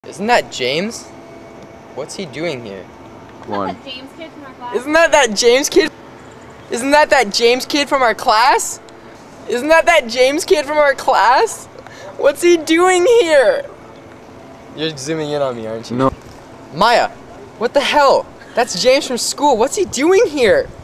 Isn't that James? What's he doing here? Come on. That James kid from our class? Isn't that James kid? Isn't that James kid from our class? Isn't that James kid from our class? What's he doing here? You're zooming in on me, aren't you? No. Maya, what the hell? That's James from school. What's he doing here?